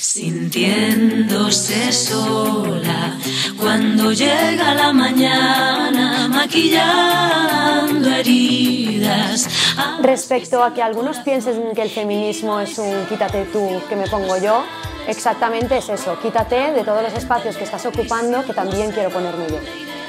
Sintiéndose sola cuando llega la mañana, maquillando heridas. Respecto a que algunos piensen que el feminismo es un quítate tú que me pongo yo, exactamente es eso, quítate de todos los espacios que estás ocupando que también quiero ponerme yo.